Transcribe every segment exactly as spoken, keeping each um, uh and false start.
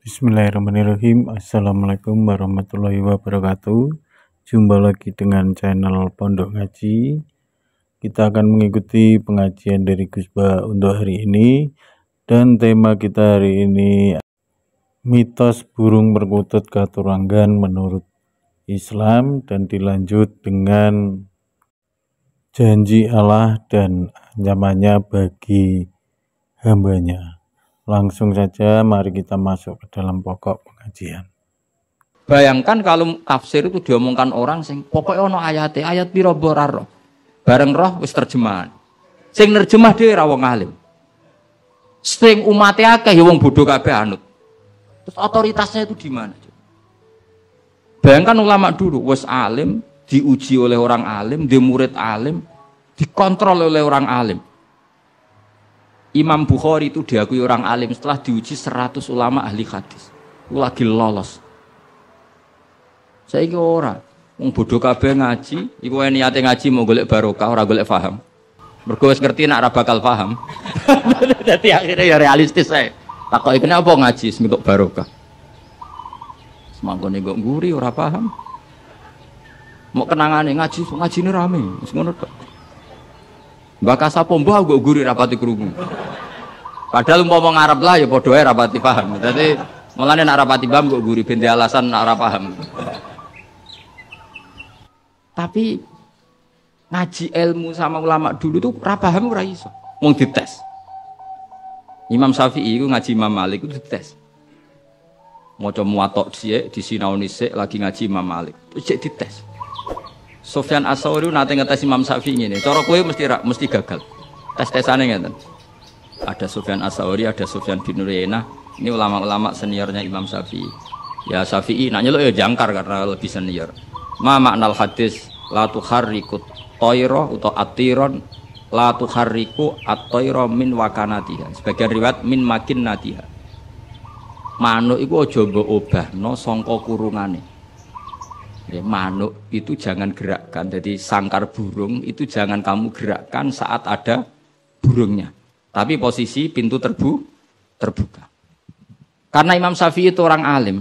Bismillahirrahmanirrahim. Assalamualaikum warahmatullahi wabarakatuh. Jumpa lagi dengan channel Pondok Ngaji. Kita akan mengikuti pengajian dari Gus Ba untuk hari ini. Dan tema kita hari ini, mitos burung perkutut Katurangan menurut Islam, dan dilanjut dengan janji Allah dan ancamannya bagi hambanya. Langsung saja mari kita masuk ke dalam pokok pengajian. Bayangkan kalau tafsir itu diomongkan orang sing pokoknya ono ayate, ayat piro ora roh. Bareng roh wis terjemahan. Sing nerjemah dhewe ra wong alim. Sing umate akeh ya wong bodoh kabeh anut. Terus otoritasnya itu di mana? Bayangkan ulama dulu wis alim, diuji oleh orang alim, dia murid alim, dikontrol oleh orang alim. Imam Bukhari itu diakui orang alim setelah diuji seratus ulama ahli hadis. Itu lagi lolos. Saya ini orang, wong bodoh kabeh ngaji, iku niate ngaji mau golek barokah, ora golek paham. Mergo wis ngerti nek ora bakal paham. Dadi akhirnya ya realistis saya. Takoki kenapa ngaji semikok barokah. Semangkone kok nguri ora paham. Mau kenangane ngaji, ngajine rame, wis ngono tok. Mbak sapa mbah kok guri rapati krungu. Padahal umpama ngarep lah ya padha ae rapati paham. Dadi mulane nek rapati paham kok guri ben alasan nek ora paham. Tapi ngaji ilmu sama ulama dulu tuh ora paham ora iso. Wong dites. Imam Syafi'i iku ngaji Imam Malik itu dites. Maca muwatta sik, disinaoni sik lagi ngaji Imam Malik. Terus cek dites. Sufyan As-Tsauri nate ngetes Imam Syafi'i ngene. Cara kowe mesti mesti gagal. Tes-tesane ngeten. Ada Sufyan As-Tsauri, ada Sufyan bin Uyainah. Ini ulama-ulama seniornya Imam Syafi'i. Ya Syafi'i nak nyeluk ya jangkar karena lebih senior. Ma maknal hadis la tuharriku tayra utawa atiron la tuharriku at-tayra min wakanatiha. Sebagian riwayat min makinnatiha. Manuk iku aja mbok obahno sangka kurungane. Ya, manuk itu jangan gerakkan, jadi sangkar burung itu jangan kamu gerakkan saat ada burungnya, tapi posisi pintu terbu terbuka. Karena Imam Syafi'i itu orang alim,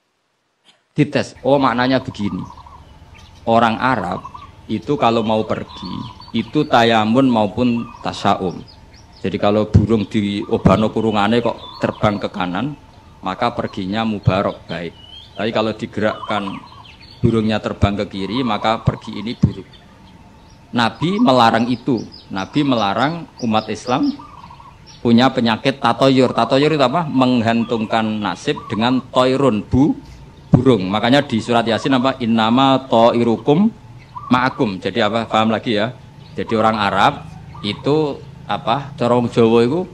dites, oh maknanya begini, orang Arab itu kalau mau pergi itu tayamun maupun tasyaum. Jadi kalau burung di obano kurungannya kok terbang ke kanan, maka perginya mubarok baik. Tapi kalau digerakkan burungnya terbang ke kiri, maka pergi ini buruk. Nabi melarang itu. Nabi melarang umat Islam punya penyakit tatoyur. Tatoyur itu apa? Menggantungkan nasib dengan toirun, bu, burung. Makanya di surat Yasin apa? Innama toirukum ma'akum. Jadi apa? Paham lagi ya? Jadi orang Arab itu apa? Corong Jawa itu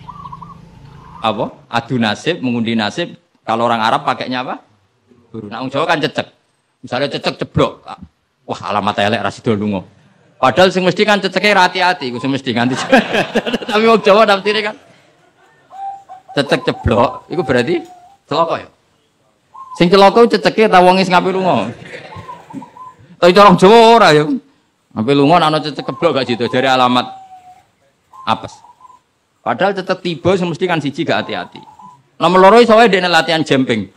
apa? Adu nasib, mengundi nasib. Kalau orang Arab pakainya apa? Burung. Nah, orang Jawa kan cecek. Misalnya cecek ceblok, wah alamat elek rasido lungo. Padahal sing mesti kan ceceknya hati-hati, gue mesti ganti. Tapi wong Jawa nafsire kan cecek ceblok, itu berarti celaka ya. Sing celaka ceceknya ta wong ngapi lungo. Tapi orang Jawa ora ya. Ngapi lungo ana cecek ceblok gak jitu dari alamat apes. Padahal cecek tiba sing mesti kan siji gak hati-hati. Nomor loro iso wae dene latihan jumping.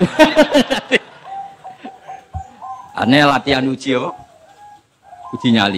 Aneh latihan uji apa? Uji nyali.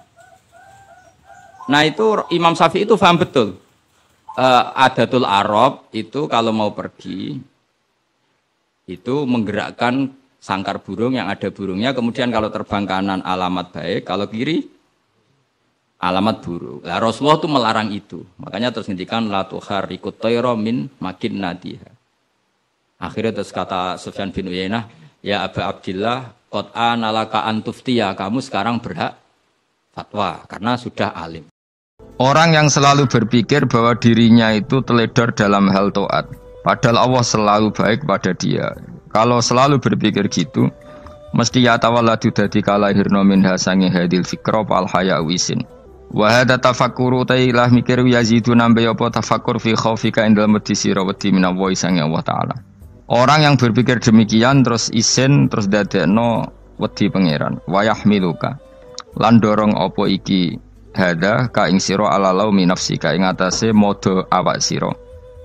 Nah itu Imam Syafi'i itu paham betul. Uh, Adatul Arab itu kalau mau pergi itu menggerakkan sangkar burung yang ada burungnya. Kemudian kalau terbang kanan alamat baik, kalau kiri alamat buruk. Nah, Rasulullah itu melarang itu. Makanya terus ngendikan la tuharrikut tayra min makinnatiha. Akhirnya terus kata Sufyan bin Uyainah, ya Abu Abdillah qad analaka antuftiya, kamu sekarang berhak fatwa karena sudah alim. Orang yang selalu berpikir bahwa dirinya itu teledor dalam hal taat, padahal Allah selalu baik pada dia. Kalau selalu berpikir gitu, mesti ya tawalladu dadi kalahirna minha sange hadil fikra fal haya wisin. Wa hadza tafakkuru tailah mikir yazidu nambe apa tafakkur fi khaufika indal mudisira wedi minallahi sange Allah taala. Orang yang berpikir demikian terus isin terus dadekno wedi pangeran wayah miluka lan dorong apa iki hadza ka ing sira ala laumi nafsika ing atase modo awak sira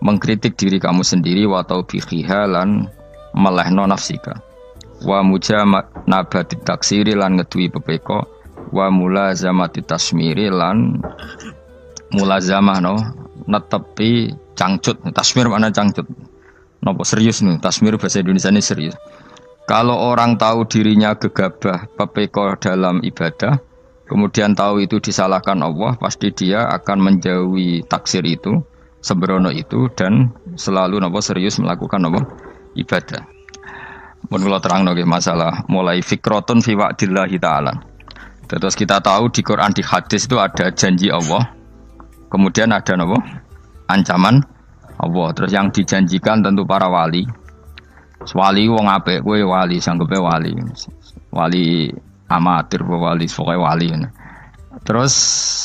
mengkritik diri kamu sendiri wa taubihiha lan melehno nafsika wa mujanabati taksiri lan ngeduwi pepeko wa mulazamati tasmiri lan mulazamah no netepi cangcut. Tasmir mana cangcut? Nopo serius nih, tasmir bahasa Indonesia ini serius. Kalau orang tahu dirinya gegabah pepeko dalam ibadah, kemudian tahu itu disalahkan Allah, pasti dia akan menjauhi taksir itu, sembrono itu, dan selalu nopo serius melakukan nopo ibadah. Menurut terang nopo masalah mulai fikrotun fi wa'dillahi ta'ala. Terus kita tahu di Quran, di hadis itu ada janji Allah, kemudian ada nopo ancaman Allah. Terus yang dijanjikan tentu para wali. Wali wong apik kowe wali, sanggepe wali. Wali amatir wali, pokoke wali. Terus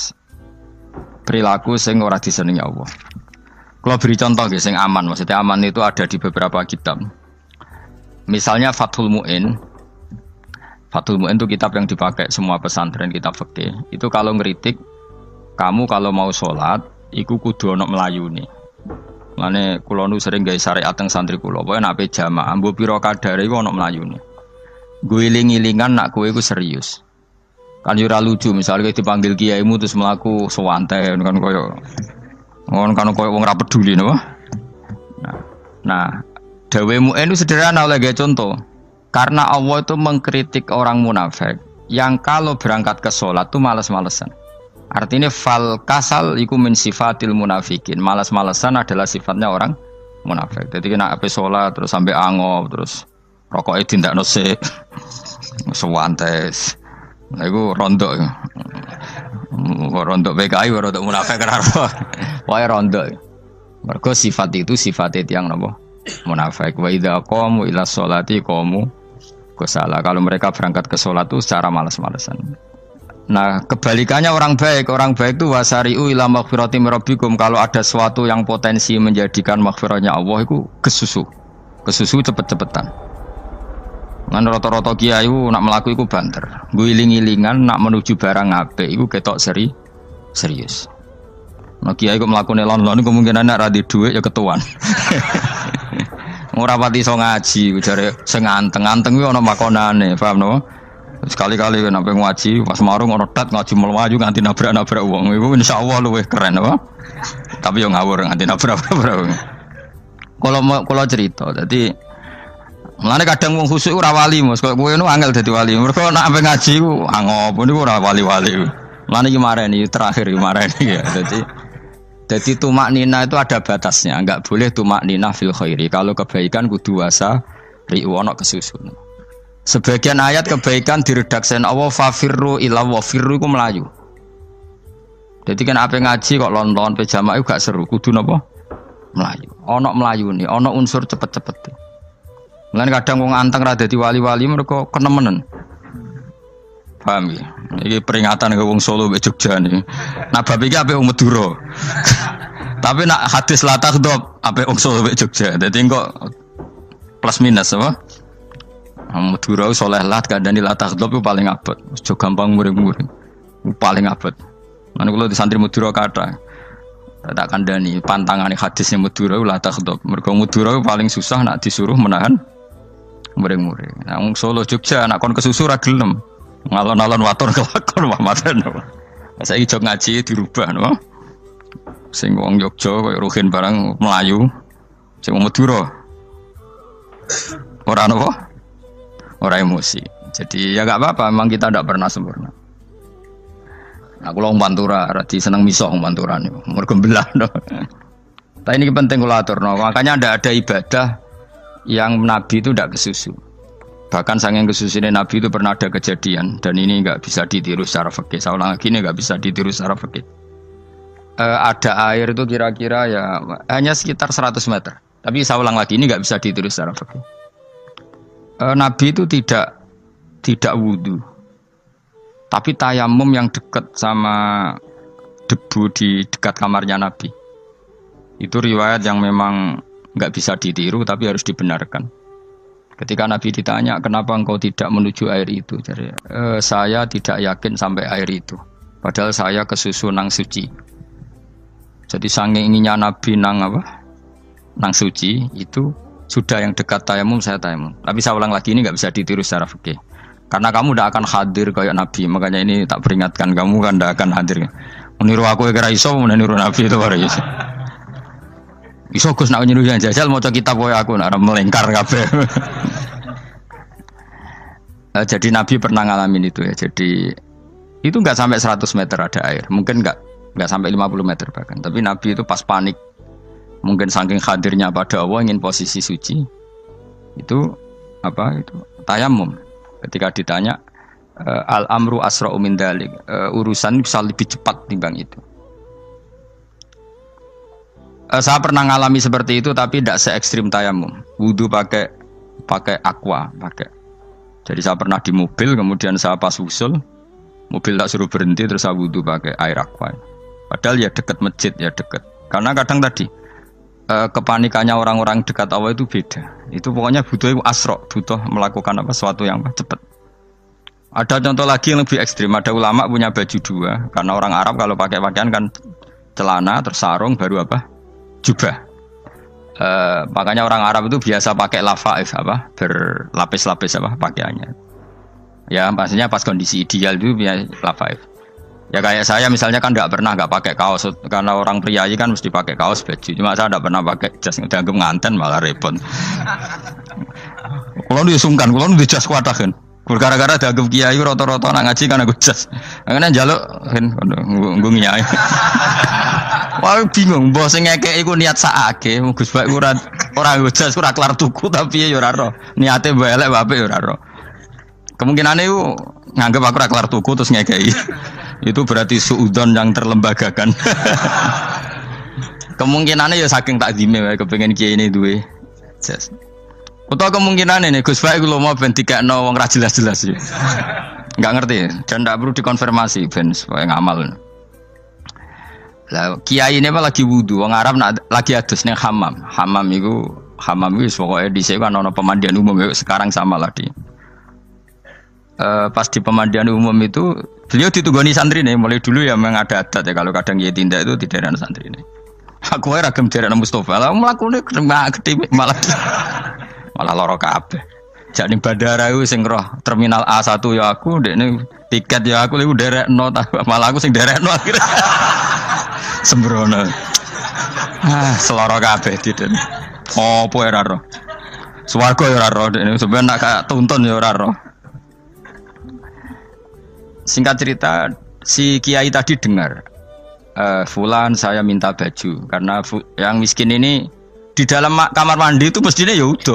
perilaku sing ora disenengi Allah. Kalau beri contoh nggih sing aman, maksudnya aman itu ada di beberapa kitab. Misalnya Fathul Mu'in. Fathul Mu'in itu kitab yang dipakai semua pesantren, kitab fikih. Itu kalau ngeritik kamu kalau mau sholat iku kudu ana mlayune. Mane kula nu sering gawe syariat teng santri kula, pokoke nek ape jamaah mbuh pira kadare iku ana mlayune. Guling-gilingan nak kowe iku serius. Kan yo ora lucu misalnya dipanggil kiaimu terus mlaku sewantai kan koyo ngono kan koyo wong ora peduli napa. Nah, nah dawuhmu itu sederhana oleh gawe contoh. Karena Allah itu mengkritik orang munafik yang kalau berangkat ke sholat tuh malas-malesan. Artinya fal kasal iku min sifatil munafikin. Malas-malesan adalah sifatnya orang munafik. Jadi kena ape sholat terus sampai angop terus rokoknya tindak nose sewantes. Nah itu rondok. Rondok P K I, rondok munafik kenapa? Wah rondok. Mergo sifat itu sifat itu yang napa? Munafik. Wa idza qamu ila sholati qamu kusala. Kalau mereka berangkat ke sholat itu secara malas-malesan. Nah, kebalikannya orang baik, orang baik itu wasari'u ila maghfirati mirabbikum. Kalau ada sesuatu yang potensi menjadikan maghfirahnya Allah itu kesusu. Kesusu cepet-cepetan. Ngan rata-rata kiai nak melaku iku banter. Guling-gilingan nak menuju barang apik iku ketok seri serius. Nah kiai kok mlakune lon-lon kemungkinan nek ra di dhuwit ya ketuan. Ora pati iso ngaji, jare sing anteng-anteng kuwi ana makonane, paham no? Sekali-kali kan sampai ngaji, pas marung ono tat ngaji melaju nganti nabrak-nabrak wong. Iku insyaallah luwih keren apa? Tapi yo ngawur nganti nabrak-nabrak. Kalau kalau cerita, dadi mulane kadang wong khusuk ora wali, Mas. Kok kowe nu angel dadi wali. Mergo nek sampai ngaji ku angop niku ora wali-wali. Mulane iki mareni terakhir iki mareni ya. Dadi dadi tumak nina itu ada batasnya, enggak boleh tumak nina fil khairi. Kalau kebaikan kudu wasa ri'u ono kesusun. Sebagian ayat kebaikan diredaksikan Allah fafirru ila wa firru iku melayu. Jadi kan apa ngaji kok lon-lon pe jamaah iku gak seru, kudu napa? Melayu. Ana melayune, ana unsur cepet-cepet. Mulane kadang wong anteng ra dadi wali-wali mereka kenemenen. Paham ya? Iki peringatan ke wong Solo mek Jogja niki. Nah bab iki ape wong Madura. Tapi nak hadis la takhdhab ape wong Solo mek Jogja. Dadi kok plus minus apa? Madura soleh lat kandhani la takhdhab itu paling abot. Aja gampang muring-muring. Paling abot. Lan kula di santri Madura kathah. Tak kandhani pantangane hadisnya Madura la takhdhab. Mergo Madura paling susah nak disuruh menahan muring-muring. Nah wong Solo Jogja nak kon kesusu ra gelem. Ngalon-alon waton kelakon mamaten. Saiki jog ngaji dirubah no. Sing wong Jogja koyo ruhin barang Melayu. Sing wong Madura ora napa? Ora emosi. Jadi ya enggak apa-apa, memang kita tidak pernah sempurna. Nah, kula wong Pantura radi seneng miso wong Pantura niku. Mergo belah no. Tapi ini penting kula aturno. Makanya ndak ada ibadah yang Nabi itu tidak kesusu. Bahkan saking kesusunya Nabi itu pernah ada kejadian dan ini enggak bisa ditiru secara fikih. Saya ulang lagi ini enggak bisa ditiru secara fikih. E, ada air itu kira-kira ya hanya sekitar seratus meter. Tapi saya ulang lagi ini enggak bisa ditiru secara fikih. E, Nabi itu tidak tidak wudu. Tapi tayamum yang dekat sama debu di dekat kamarnya Nabi. Itu riwayat yang memang enggak bisa ditiru tapi harus dibenarkan. Ketika Nabi ditanya, kenapa engkau tidak menuju air itu? Jadi, e, saya tidak yakin sampai air itu. Padahal saya kesusu nang suci. Jadi saking inginnya Nabi nang apa? nang suci itu sudah yang dekat tayamum saya tayamum. Tapi saya ulang lagi ini nggak bisa ditiru secara fikih. Karena kamu tidak akan hadir kayak Nabi. Makanya ini tak peringatkan kamu kan tidak akan hadir. Meniru aku kira iso, meniru Nabi itu baru iso. Iso Gus nak niru yang jajal mau kitab koyo aku nak melengkar kabeh. Jadi Nabi pernah ngalamin itu ya. Jadi itu nggak sampai seratus meter ada air. Mungkin nggak nggak sampai lima puluh meter bahkan. Tapi Nabi itu pas panik. Mungkin saking hadirnya pada Allah ingin posisi suci. Itu apa itu? Tayamum. Ketika ditanya uh, al-amru asra'u min dzalik, uh, urusan bisa lebih cepat timbang itu. Uh, saya pernah ngalami seperti itu tapi tidak se ekstrim tayamum. Wudu pakai pakai aqua, pakai. Jadi saya pernah di mobil kemudian saya pas usul, mobil tak suruh berhenti terus saya wudu pakai air aqua. Padahal ya dekat masjid ya dekat. Karena kadang tadi uh, kepanikannya orang-orang dekat Allah itu beda. Itu pokoknya butuh itu asro, butuh melakukan apa sesuatu yang apa, cepat. Ada contoh lagi yang lebih ekstrim. Ada ulama punya baju dua. Karena orang Arab kalau pakai pakaian kan celana, terus sarung, baru apa? Jubah. E, makanya orang Arab itu biasa pakai lafaif apa? Berlapis-lapis apa pakaiannya. Ya pastinya pas kondisi ideal itu biasa lafaif. Ya kayak saya misalnya kan nggak pernah nggak pakai kaos karena orang priayi kan mesti pakai kaos baju. Cuma saya nggak pernah pakai jas dianggap nganten malah repot. Kalau dia sungkan, kalau dia jas kuat kan. Gara-gara dianggap kiai roto-roto nak ngaji kan aku jas. Akhirnya jaluk kan nggung nyai. Wah bingung, bos ngekek iku niat sakake, Gus Bak ora ora jas ora kelar tuku tapi ya ora ro. Niate mbok elek wae ya ora ro. Kemungkinane iku nganggep aku ora kelar tuku terus ngekeki. Itu berarti suudon yang terlembagakan. Kemungkinannya ya saking takdime wae kepengin kiai ini duwe jas. Utawa kemungkinan ini Gus Baik lu mau ben dikekno wong ra jelas-jelas ya. Enggak ngerti dan enggak perlu dikonfirmasi ben supaya ngamal. Lah kiai ini apa lagi wudu wong Arab nak lagi adus ning hammam. Hammam iku hammam iku pokoke dhisik kan ana pemandian umum ya sekarang sama lah di. Uh, pas di pemandian umum itu beliau ditugoni santri nih mulai dulu ya memang ada adat ya kalau kadang dia tindak itu tidak ada santri nih. Aku era ragam derek Mustafa lah mlakune gede malah malah loro kabeh. Jadi bandara itu sing roh terminal A satu ya aku dekne tiket ya aku iku derekno malah aku sing derekno akhirnya. Sembrono. Ah seloro kabeh diten. Opo ora roh. Swarga ya ora roh dekne sampeyan nak kayak tuntun ya ora roh. Singkat cerita, si kiai tadi dengar, e, Fulan saya minta baju karena fu, yang miskin ini di dalam kamar mandi itu mestinya ya udah.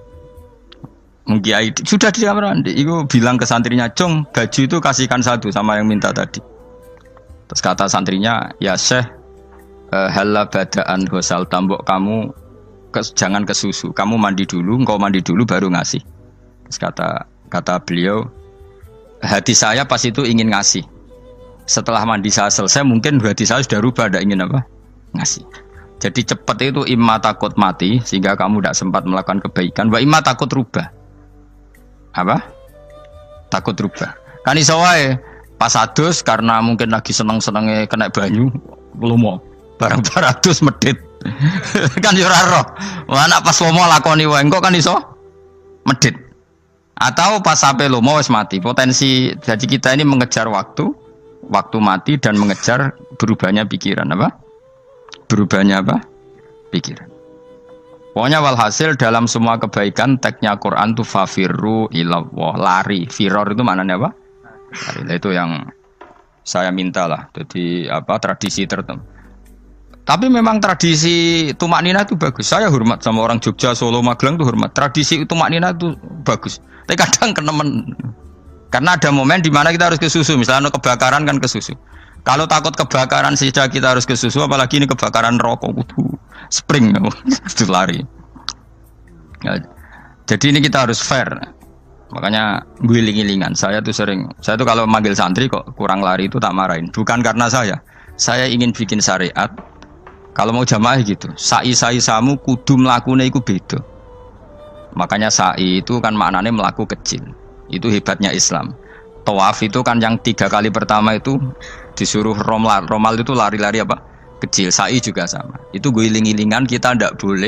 Kiai sudah di kamar mandi, itu bilang ke santrinya, Jong baju itu kasihkan satu sama yang minta tadi. Terus kata santrinya, ya Syekh, e, halla badaan gosal tambok kamu ke, jangan ke susu, kamu mandi dulu, engkau mandi dulu baru ngasih. Terus kata kata beliau. Hati saya pas itu ingin ngasih. Setelah mandi saya selesai, mungkin hati saya sudah rubah, tidak ingin apa? Ngasih. Jadi cepat itu imma takut mati, sehingga kamu tidak sempat melakukan kebaikan. Wa imma takut rubah. Apa? Takut rubah. Kan iso wae pas adus karena mungkin lagi seneng-senenge kena banyu, lomo. Barang-barang adus medit. Kan yo ora roh. Wah anak pas lomo lakoni wae engko kan iso medit. Atau pas sampai lomo wis mati. Potensi jadi kita ini mengejar waktu, waktu mati dan mengejar berubahnya pikiran apa? Berubahnya apa? Pikiran. Pokoknya walhasil dalam semua kebaikan teksnya Quran tuh fafirru ilallah, lari. Firor itu maknanya apa? Lari. Itu yang saya minta lah. Jadi apa tradisi tertentu. Tapi memang tradisi tumak nina itu bagus. Saya hormat sama orang Jogja, Solo, Magelang itu hormat. Tradisi tumak nina itu bagus. Tapi kadang kenemen. Karena ada momen di mana kita harus ke susu. Misalnya kebakaran kan ke susu. Kalau takut kebakaran sejak kita harus ke susu, apalagi ini kebakaran rokok, kudu spring, itu lari. Ya, jadi ini kita harus fair. Makanya guling-gilingan. Saya tuh sering, saya tuh kalau manggil santri kok kurang lari itu tak marahin. Bukan karena saya. Saya ingin bikin syariat. Kalau mau jamaah gitu, sa'i-sa'i samu kudu mlakune iku beda. Makanya sa'i itu kan maknanya melaku kecil. Itu hebatnya Islam. Tawaf itu kan yang tiga kali pertama itu disuruh romal. Romal itu lari-lari apa? Kecil. Sa'i juga sama. Itu guling-gilingan kita ndak boleh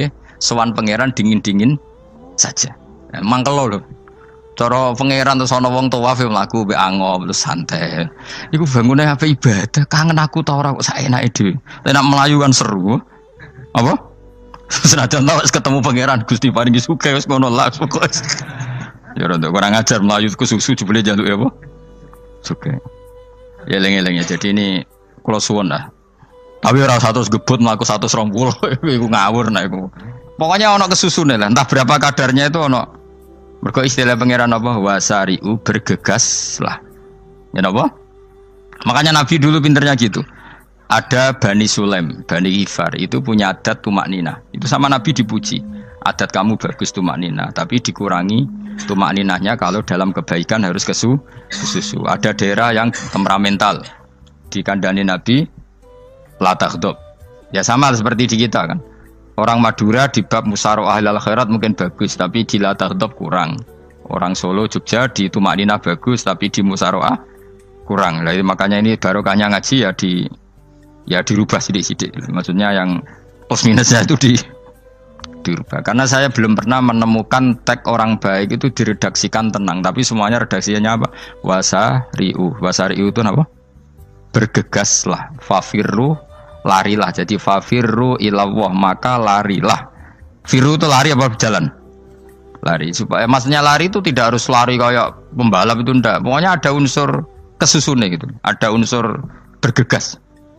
sowan pangeran dingin-dingin saja. Ya, mangkel lho. Cara pangeran terus ana wong tawaf mlaku mbek angop terus santai. Iku bangune apa ibadah, kangen aku ta ora kok saenake dhewe. Nek melayu kan seru. Apa? Senajan tau ketemu pangeran Gusti paringi sugih wis ngono lah pokoke. Ya ora kurang ajar melayu ku susu jebule njaluk ya apa? Sugih. Ya eling-eling ya. Jadi ini kula suwun lah. Tapi ora seratus gebut mlaku seratus dua puluh iku ngawur nek iku. Pokoknya ana kesusune lah, entah berapa kadarnya itu ana. Mergo istilah pangeran apa wasari'u bergegas lah. Ya napa? Makanya Nabi dulu pinternya gitu. Ada Bani Sulaim, Bani Ghifar itu punya adat tumak nina. Itu sama Nabi dipuji. Adat kamu bagus tumak nina, tapi dikurangi tumak ninahnya kalau dalam kebaikan harus kesu kesusu. Ada daerah yang temperamental. Dikandani Nabi la taghdab. Ya sama seperti di kita kan. Orang Madura di bab musyawarah ahlul khairat mungkin bagus, tapi di la taghdab kurang. Orang Solo, Jogja di tumak nina bagus, tapi di musyawarah kurang. Nah, makanya ini barokahnya ngaji ya di ya dirubah sidik-sidik. Maksudnya yang plus minusnya itu di dirubah. Karena saya belum pernah menemukan tag orang baik itu diredaksikan tenang, tapi semuanya redaksinya apa? Wasari'u. Wasari'u itu apa? Bergegaslah, fafirru, larilah. Jadi fafirru ilallah, maka larilah. Firu itu lari apa berjalan? Lari. Supaya maksudnya lari itu tidak harus lari kayak pembalap itu enggak. Pokoknya ada unsur kesusunnya gitu. Ada unsur bergegas.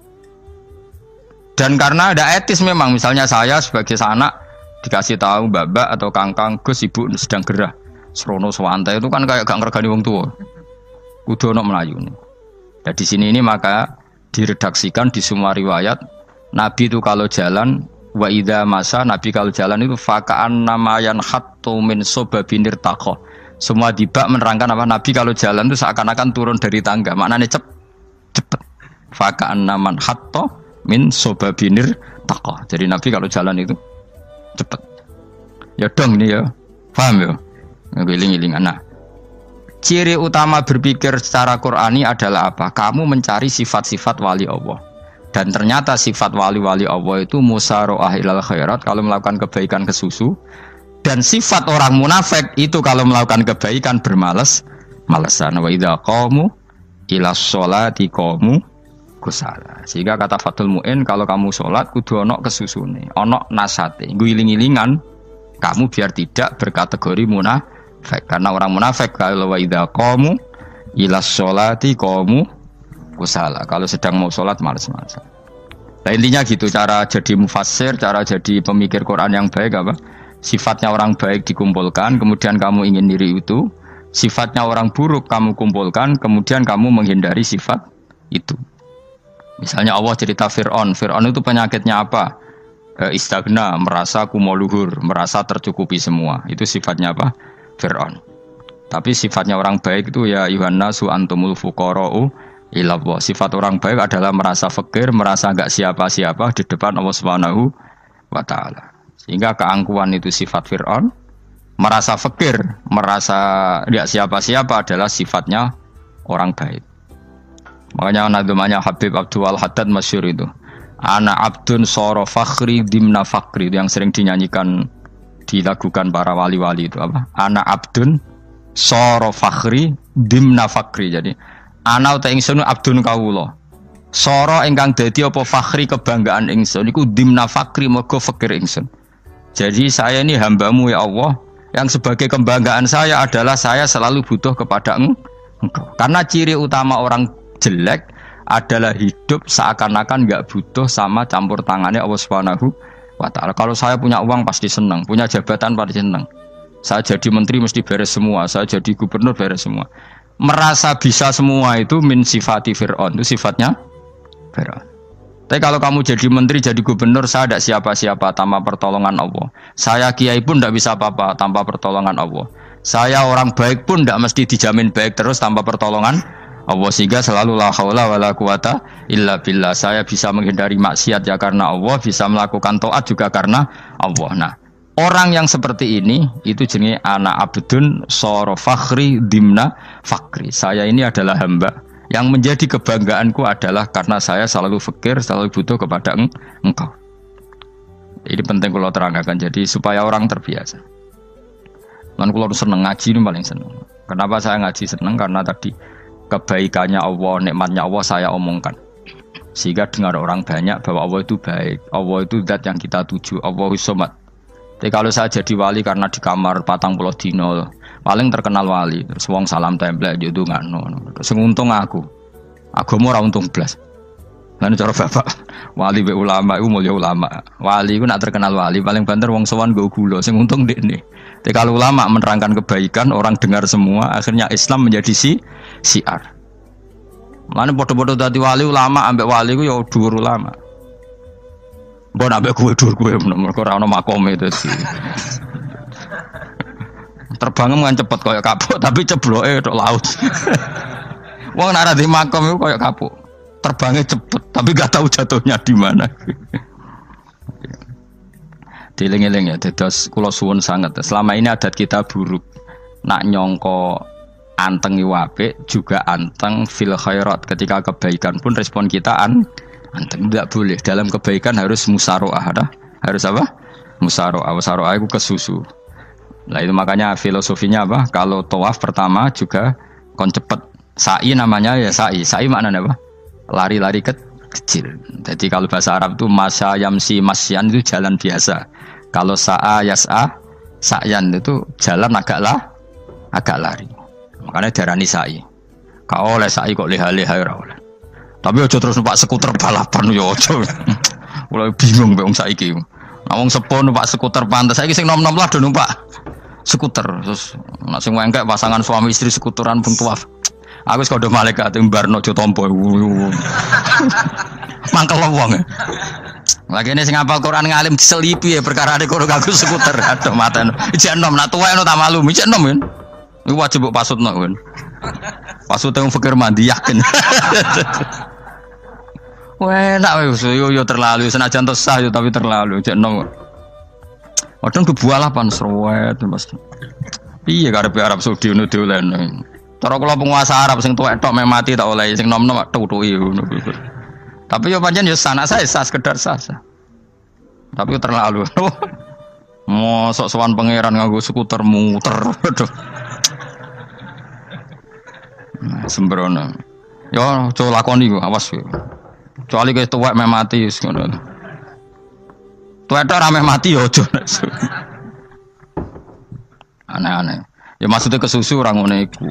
Dan karena ada etis memang, misalnya saya sebagai anak dikasih tahu babak atau kangkang Gus ibu sedang gerah. Serono swantai itu kan kayak gak ngergani wong tua. Kudu ono Melayu nih. Dan di sini ini maka diredaksikan di semua riwayat Nabi itu kalau jalan wa idza masa, Nabi kalau jalan itu fakaan namayan hattu min sobabinir taqo. Semua dibak menerangkan apa Nabi kalau jalan itu seakan-akan turun dari tangga. Maknanya cep cepet. Fakaan naman hatto min sobabinir taqo. Jadi Nabi kalau jalan itu cepet. Ya dong ini ya. Paham ya? Ngiling-ngiling anak. Ciri utama berpikir secara Qur'ani adalah apa? Kamu mencari sifat-sifat wali Allah. Dan ternyata sifat wali-wali Allah itu musyaroah ilal khairat, kalau melakukan kebaikan kesusu. Dan sifat orang munafik itu kalau melakukan kebaikan bermalas malesan. Wa idza qamu ila sholati qamu kusala. Sehingga kata Fathul Mu'in, kalau kamu sholat kudu ono kesusune, ono nasate, guling-gilingan kamu biar tidak berkategori munafik. Karena orang munafik kalau wa idza qamu ila sholati qamu kusala. Kalau sedang mau sholat malas-malasan. Nah intinya gitu cara jadi mufassir, cara jadi pemikir Quran yang baik apa? Sifatnya orang baik dikumpulkan, kemudian kamu ingin diri itu. Sifatnya orang buruk kamu kumpulkan, kemudian kamu menghindari sifat itu. Misalnya Allah cerita Fir'aun. Fir'aun itu penyakitnya apa? E, istagna, merasa kumoluhur, merasa tercukupi semua. Itu sifatnya apa? Fir'aun. Tapi sifatnya orang baik itu ya Yuhannasu antumul fuqara'u ilallah. Sifat orang baik adalah merasa fakir, merasa enggak siapa-siapa di depan Allah Subhanahu wa taala. Sehingga keangkuhan itu sifat Fir'aun, merasa fakir, merasa enggak siapa-siapa adalah sifatnya orang baik. Makanya nadumanya Habib Abdul Haddad masyhur itu. Ana abdun soro fakhri dimna fakri, itu yang sering dinyanyikan dilakukan para wali-wali itu apa? Ana abdun soro fakhri dimna fakri. Jadi ana uta ingsun abdun kawula. Soro ingkang dadi apa fakhri kebanggaan ingsun iku dimna fakri mergo fakir ingsun. Jadi saya ini hambamu ya Allah, yang sebagai kebanggaan saya adalah saya selalu butuh kepada engkau. Karena ciri utama orang jelek adalah hidup seakan-akan enggak butuh sama campur tangannya Allah Subhanahu wa ta'ala. Kalau saya punya uang pasti senang, punya jabatan pasti senang. Saya jadi menteri mesti beres semua, saya jadi gubernur beres semua. Merasa bisa semua itu min sifati Fir'aun, itu sifatnya Fir'aun. Tapi kalau kamu jadi menteri, jadi gubernur, saya tidak siapa-siapa tanpa pertolongan Allah. Saya kiai pun tidak bisa apa-apa tanpa pertolongan Allah. Saya orang baik pun tidak mesti dijamin baik terus tanpa pertolongan Allah. Sehingga selalu la haula wala quwata illa billah. Saya bisa menghindari maksiat ya karena Allah, bisa melakukan taat juga karena Allah. Nah, orang yang seperti ini itu jenis ana abdun soro fakhri dimna fakri. Saya ini adalah hamba yang menjadi kebanggaanku adalah karena saya selalu fakir, selalu butuh kepada engkau. Ini penting kalau terangkan, jadi supaya orang terbiasa. Dan kalau seneng ngaji ini paling seneng. Kenapa saya ngaji seneng? Karena tadi kebaikannya Allah, nikmatnya Allah saya omongkan. Sehingga dengar orang banyak bahwa Allah itu baik, Allah itu zat yang kita tuju, Allahus Somad. Tapi kalau saya jadi wali karena di kamar patang puluh dino, paling terkenal wali, terus wong salam template gitu nggak no. Terus untung aku, aku mau untung belas. Lalu cara bapak wali be ulama itu mulia ulama. Wali itu nak terkenal wali paling banter wong sowan go gula. Sing untung dek nih. Tapi kalau ulama menerangkan kebaikan orang dengar semua, akhirnya Islam menjadi si siar. Lalu bodoh-bodoh tadi wali ulama ambek wali itu ya dhuwur ulama. Mbok ambek kowe dhuwur kowe mergo ora ono makome itu sih. Terbang kan cepet koyo kapuk tapi cebloke tok laut. Wong nek ora di makom iku koyo kapuk. Terbangnya cepet, tapi gak tahu jatuhnya di mana. Dieling-eling ya, terus kula suwun sangat. Selama ini adat kita buruk, nak nyongko anteng iwape juga anteng fil khairat. Ketika kebaikan pun respon kita an anteng tidak boleh. Dalam kebaikan harus musaroah, ada? Harus apa? Musaroah. Musaroah itu kesusu. Nah itu makanya filosofinya apa? Kalau tawaf pertama juga kon cepet. Sa'i namanya ya sa'i. Sa'i maknanya apa? Lari-lari ke kecil. Jadi kalau bahasa Arab itu masya yamsi masyan itu jalan biasa. Kalau sa'a yas'a sa'yan itu jalan agak lah agak lari. Makanya darani sa'i. Kau oleh sa'i kok leha-leha ora oleh. Tapi aja terus numpak skuter balapan yo aja. Mulai bingung mbek wong saiki. Nah wong sepo numpak skuter pantes saiki sing nom-nom lah do numpak skuter. Terus nek sing wengkek pasangan suami istri skuteran pun tuaf. Aku wis kodho malaikat mbarno aja tampa. Mangkel wong. Lagi ini sing hafal Quran ngalim diselipi ya perkara ade kono kanggo skuter. Aduh maten. Ijek enom nak tuwek eno tak malu. Ijek enom kan. Iku wajib mbok pasutno kan. Pasute wong fikir mandi yakin. Wah, enak wis yo yo terlalu senajan sah yo tapi terlalu. Ijek enom. Wadon kebualapan serwet Mas. Piye karepe Arab Saudi ngono diolehno. Cara kula penguasa Arab sing tuwek tok meh mati tak oleh sing nom-nom tutuki ngono. Tapi yo pancen yo sanak saya sah sekedar sah. Tapi terlalu. Mosok sowan pangeran nganggo skuter muter. Aduh. Nah, sembrono. Yo coba lakoni ku awas yo. Kecuali guys tuwek meh mati wis ngono. Tuwek tok ora meh mati yo aja. Aneh-aneh. Ya maksudnya kesusu orang ngono iku.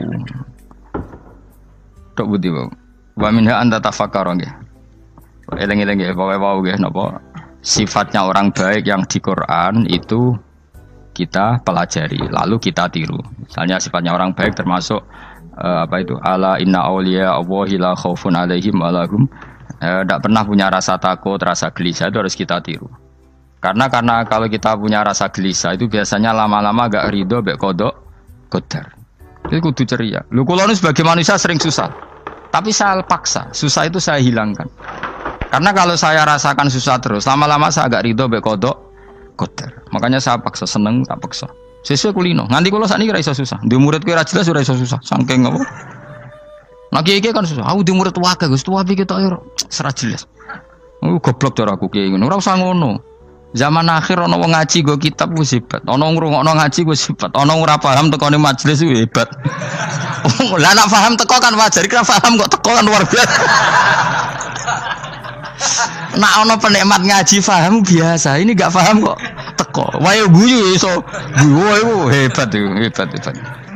Tok budi wae. Wa minha anta tafakkar nggih. Eleng-eleng nggih pokoke wau nggih napa sifatnya orang baik yang di Quran itu kita pelajari lalu kita tiru. Misalnya sifatnya orang baik termasuk uh, apa itu ala inna auliya Allahi la khaufun alaihim wa lahum tidak uh, pernah punya rasa takut, rasa gelisah itu harus kita tiru. Karena karena kalau kita punya rasa gelisah itu biasanya lama-lama agak ridho mbek kodok kodar. Itu kudu ceria. Lu kula nu sebagai manusia sering susah. Tapi saya paksa, susah itu saya hilangkan. Karena kalau saya rasakan susah terus, lama-lama saya agak ridho mbek kodok kodar. Makanya saya paksa seneng, tak paksa. Sesuai kulino. Nganti kula sakniki ora iso susah. Di murid kowe ora jelas ora iso susah. Saking apa? Nah kiye-kiye kan susah. Aku di murid wae Gus, tuwa iki tok ora ora jelas. Oh goblok cara aku kiye ngono. Ora usah ngono. Zaman akhir ana wong ngaji go kitab wis hebat. Ana ngrungokno ngaji wis hebat. Ana ora paham tekone majelis wis hebat. Lah nek paham teko kan wajar, kira paham kok teko kan luar biasa. Nek ana penikmat ngaji paham biasa, ini enggak paham kok teko. Wae guyu iso. Guyu hebat itu, hebat hebat.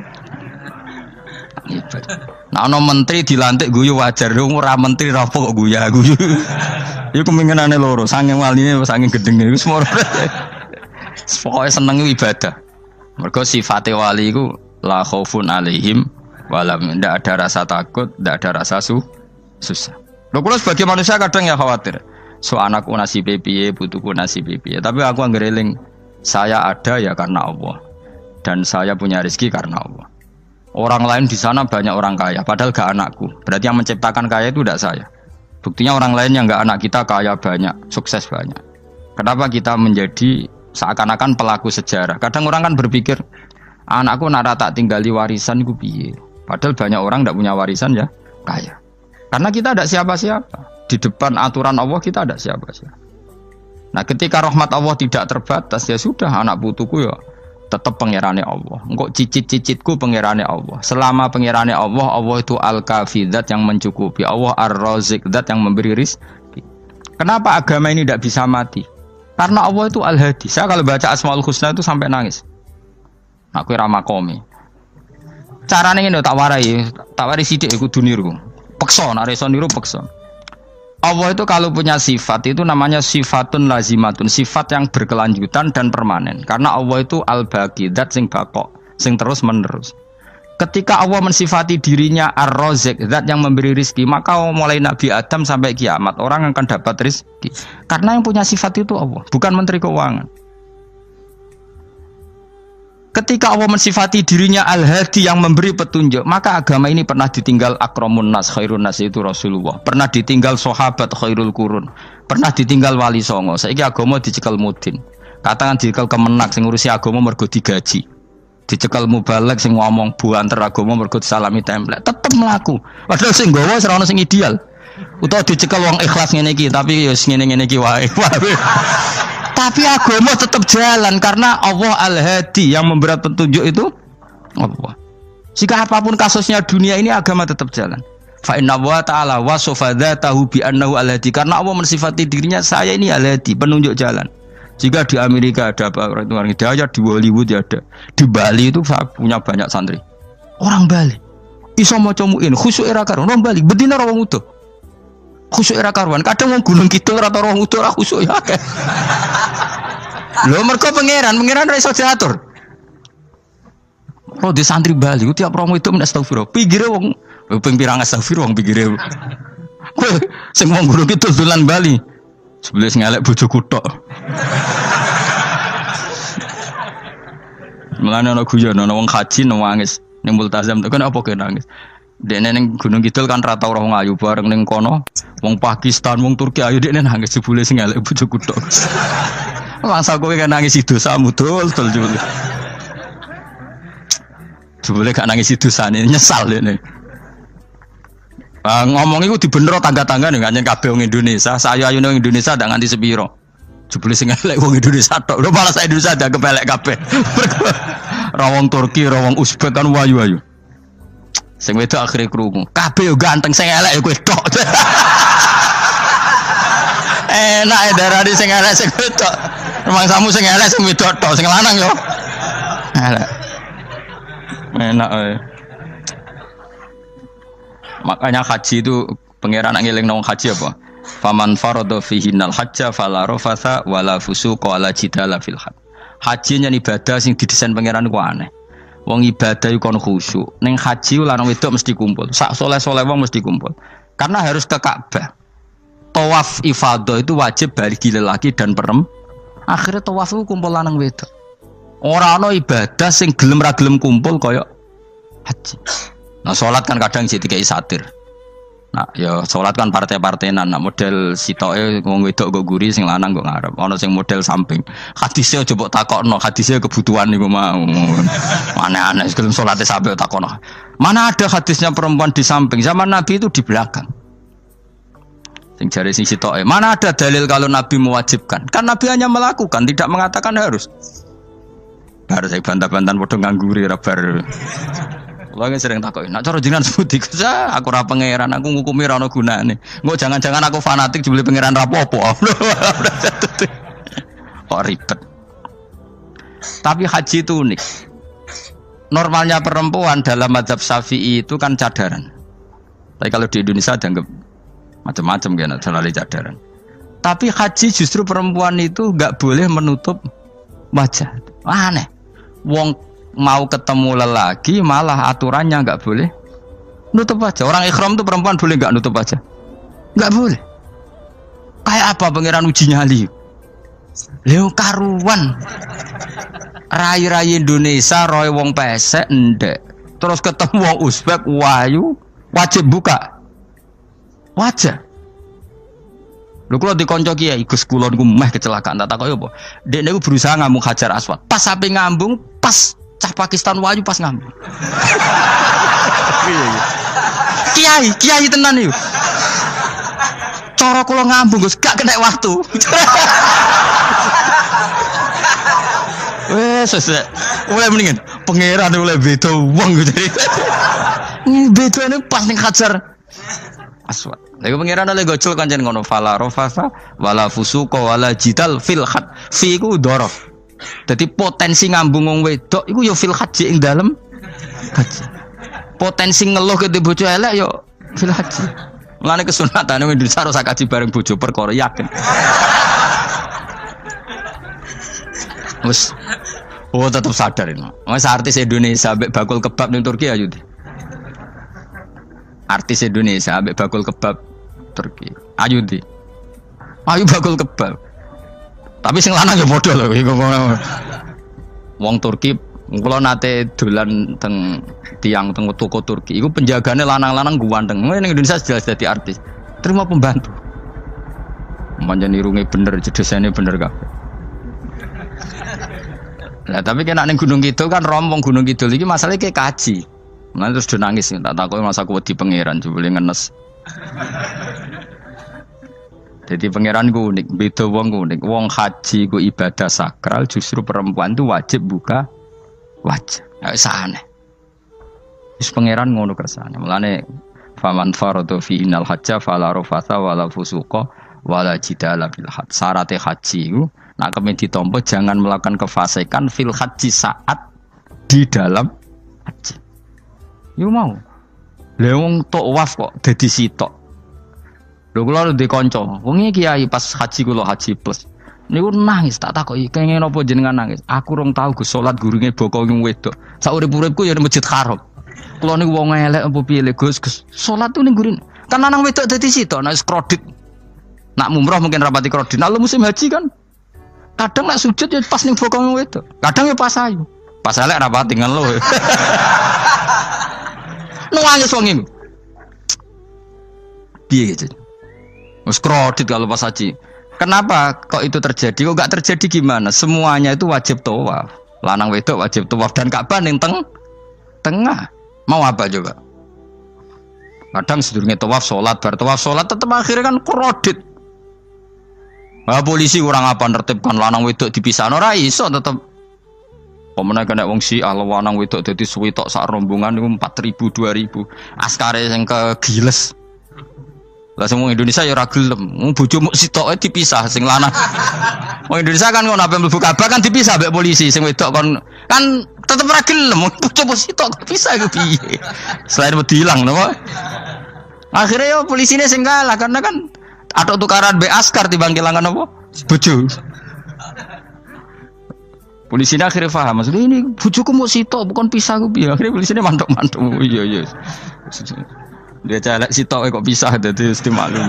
Hebat. Nek ana menteri dilantik guyu wajar, ora menteri ra kok guyu-guyu. Iku kemungkinane loro, saking waline saking gedenge iku semua. Pokoke seneng ibadah. Mergo sifate wali iku la khaufun alaihim walam, ndak ada rasa takut, ndak ada rasa su susah. Lho kula sebagai manusia kadang ya khawatir. So anakku nasibe piye, putuku nasibe piye. Tapi aku anggereling saya ada ya karena Allah. Dan saya punya rezeki karena Allah. Orang lain di sana banyak orang kaya, padahal gak anakku. Berarti yang menciptakan kaya itu tidak saya. Buktinya orang lain yang nggak anak kita kaya banyak, sukses banyak. Kenapa kita menjadi seakan-akan pelaku sejarah? Kadang orang kan berpikir, anakku nara tak tinggali warisan, gue piye. Padahal banyak orang tidak punya warisan ya, kaya. Karena kita tidak siapa-siapa. Di depan aturan Allah kita tidak siapa-siapa. Nah, ketika rahmat Allah tidak terbatas, ya sudah anak putuku ya tetap pangerane Allah. Engkau cicit-cicitku pangerane Allah. Selama pangerane Allah, Allah itu al-kafi, zat yang mencukupi. Allah ar-razik, zat yang memberi rizki. Kenapa agama ini tidak bisa mati? Karena Allah itu al-hadi. Saya kalau baca Asmaul Husna itu sampai nangis. Aku ramah komi. Caranya ini tak warai, tak warai sidik aku duniru. Pekso, nareso niru pekso. Allah itu kalau punya sifat itu namanya sifatun lazimatun, sifat yang berkelanjutan dan permanen. Karena Allah itu al-baqi, zat sing bakok, sing terus menerus. Ketika Allah mensifati dirinya ar-razik, zat yang memberi rizki, maka mulai Nabi Adam sampai kiamat orang akan dapat rizki. Karena yang punya sifat itu Allah, bukan menteri keuangan. Ketika Allah mensifati dirinya al-hadi yang memberi petunjuk, maka agama ini pernah ditinggal akramun nas, khairun nas itu Rasulullah. Pernah ditinggal sahabat khairul qurun. Pernah ditinggal wali songo. Saiki agama dicekel mudin. Katakan dicekel kemenak sing ngurusi agama mergo digaji. Dicekel mubalek sing ngomong buanter agama mergo disalami template. Tetep mlaku. Padahal sing nggawa ora ono sing ideal. Utawa dicekel wong ikhlas ngene iki, tapi ya ngene-ngene iki wae. Tapi agama tetap jalan karena Allah al-hadi yang memberi petunjuk itu Allah. Jika apapun kasusnya dunia ini agama tetap jalan. Fa inna wa ta'ala wa sofadzatahu bi annahu al-hadi, karena Allah mensifati dirinya saya ini al-hadi, penunjuk jalan. Jika di Amerika ada apa orang hidayah, di Hollywood ada, di Bali itu saya punya banyak santri. Orang Bali iso maca muin khusyuk era karo orang Bali bedina ora wong utuh. Khusyuk era karuan, kadang wong gunung kidul ora ora wong utuh ora khusyuk ya akeh. Lho mergo pangeran, pangeran ra iso diatur. Oh di santri Bali ku tiap romo itu men astagfirullah. Pinggire wong ping pirang astagfirullah wong pinggire. Kowe sing wong gunung kidul dolan Bali. Sebelah sing elek bojoku tok. Mulane ana guyon ana wong haji nangis ning multazam tekan apa kene nangis. Dekne ning Gunung Kidul kan ra tau ora wong ayu bareng ning kono wong Pakistan wong Turki ayu dekne nangis jebule sing elek bojoku tok. Masa kowe kan nangis dosamu dul dul jebule. Jebule gak nangis dosane nyesal dekne. Uh, ngomong itu dibenero tangga-tangga nih, nganyen kabeh wong Indonesia. Saya ayu nang Indonesia ndak nganti sepiro. Jebule sing elek wong Indonesia tok. Lho malah sak Indonesia ndak kepelek kabeh. Ra wong Turki, ra wong Uzbek kan wayu-wayu. Sing wedok akhire krungu. Kabeh yo ganteng, sing elek yo kowe tok. Enak e darani sing elek sing wedok. Rumangsamu sing elek sing wedok tok, sing lanang yo. Elek. Enak e. Makanya haji itu pangeran ngeling nang haji apa? Faman farada fihi nal hajja fala rafatha wala fusuqa wala jidala fil hajj. Haji nya ibadah sing didesain pangeran ku aneh. Wong ibadah iku kon khusyuk. Ning haji lanang wedok mesti kumpul. Sak soleh-soleh wong mesti kumpul. Karena harus ke Ka'bah. Tawaf ifadah itu wajib bagi lelaki dan perempuan. Akhirnya tawaf itu kumpul lanang wedok. Ora ana ibadah sing gelem ra gelem kumpul kaya haji. Nah sholat kan kadang jadi kayak satir. Nah ya sholat kan partai-partainan. Nah model sitoke wong wedok go guri sing lanang go ngarep. Ono sing model samping. Hadisnya coba takokno, hadisnya kebutuhan niku mau. Aneh-aneh sebelum sholatnya sampai takokno. Mana ada hadisnya perempuan di samping? Zaman Nabi itu di belakang. Sing jare sing sitoke. Mana ada dalil kalau Nabi mewajibkan? Kan Nabi hanya melakukan, tidak mengatakan harus. Baru saya bantah-bantahan padha ngangguri ra bar. Lagi sering takut, nak cara jenengan sebuti kerja, aku ra pangeran, aku ngukumi ra ono gunane. Engko jangan-jangan aku fanatik jebule pangeran rapopo. Kok ribet. Tapi haji itu unik. Normalnya perempuan dalam mazhab Syafi'i itu kan cadaran. Tapi kalau di Indonesia dianggap macam-macam kan, terlalu cadaran. Tapi haji justru perempuan itu enggak boleh menutup wajah. Aneh. Wong mau ketemu lelaki malah aturannya nggak boleh nutup wajah. Orang ikhram tuh perempuan boleh nggak nutup wajah? Nggak boleh. Kayak apa pangeran uji nyali? Leo karuan. Rai-rai Indonesia roy wong pesek ndek. Terus ketemu wong Uzbek wayu wajib buka wajah. Lho kula dikonco kiai Gus kula niku meh kecelakaan tak takoki apa. Dek niku berusaha ngambung Hajar Aswad. Pas sampe ngambung pas cah Pakistan wayu pas ngambung. Kiai, kiai tenan yuk. Cara kula ngambung Gus gak kena waktu. Wes wes. Mulai mendingan pangeran mulai beda wong gitu. Ini bedane pas ning Hajar Aswad. Lha pangeran oleh gocul kancen ngono fala rafasa wala fusuqa wala jidal fil had. Fi ku dhorof. Dadi potensi ngambung wong wedok iku ya fil haji ing dalem haji. Potensi ngeluh ke bojo elek ya fil haji. Mulane kesunatane Indonesia ora kaji bareng bojo perkara yakin. Wes oh tetap sadar ini. Mas artis Indonesia ambek bakul kebab ning Turki ayo. Artis Indonesia ambek bakul kebab Turki. Ayo di. Ayo bakul kebab. Tapi sing lanang ya padha lho iku. Wong Turki kula nate dolan teng tiang teng toko Turki. Iku penjagane lanang-lanang guanteng. Ning Indonesia jelas dadi artis. Terima pembantu. Manjan irunge bener, jedesane bener kabeh. Lah tapi kena ning Gunung Kidul kan rombong Gunung Kidul iki masalahnya kayak kaji. Nah terus do nangis tak takut masa aku wedi pangeran jebule ngenes. Jadi pangeran ku unik, beda wong ku unik. Wong haji ku ibadah sakral, justru perempuan itu wajib buka wajah. Ya wis aneh. Wis pangeran ngono kersane. Mulane faman faradu fi innal hajja fala rafatha wala fusuqa wala jidala bil hajj. Syarat haji ku nak kemen ditampa jangan melakukan kefasikan fil haji saat di dalam haji. Yo mau. Lah wong tawaf kok dadi sitok. Lho kula ndek kanca, wong iki kiai pas haji kula haji plus. Niku nangis tak takoki, kenging napa jenengan nangis? Aku rong tau Gus salat gurunge boko wong wedok. Sak urip-uripku ya ning Masjid Haram. Kula niku wong elek apa piye le Gus? Gus salat tuh ning gurun. Kan lanang wedok dadi sitok nek kredit. Nak mumrah mungkin rapati kredit. Nak musim haji kan kadang nak sujud ya pas ning boko wong wedok. Kadang ya pas ayu. Pas elek rapati ngeluh. Nangis wong iki. Piye gitu? Mas kredit kalau pas haji. Kenapa kok itu terjadi? Kok gak terjadi gimana? Semuanya itu wajib tawaf. Lanang wedok wajib tawaf dan Ka'bah ning teng tengah. Mau apa coba? Kadang sedurunge tawaf salat, bar tawaf salat tetep akhirnya kan kredit. Nah, polisi kurang apa nertibkan lanang wedok dipisahno ora iso tetep. Pemene kena wong si ala lanang wedok dadi suwi tok sak rombongan niku empat ribu dua ribu. Askare sing kegiles. Lah semua Indonesia ya ora gelem. Wong bojomu sitoke dipisah sing lanang. Wong Indonesia kan ngono ape mlebu Ka'bah kan dipisah mbek polisi sing wedok kon kan tetep ora gelem. Bojomu sitok dipisah iku piye? Selain wedi ilang napa? Akhirnya yo polisine sing kalah karena kan ada tukaran be askar timbang kelangan apa? Bojo. Polisine akhirnya paham maksudnya ini bojoku mau sitok bukan pisah ku piye. Akhirnya polisine mantuk-mantuk. Iya iya. Dia celek sitok kok pisah dadi mesti maklum.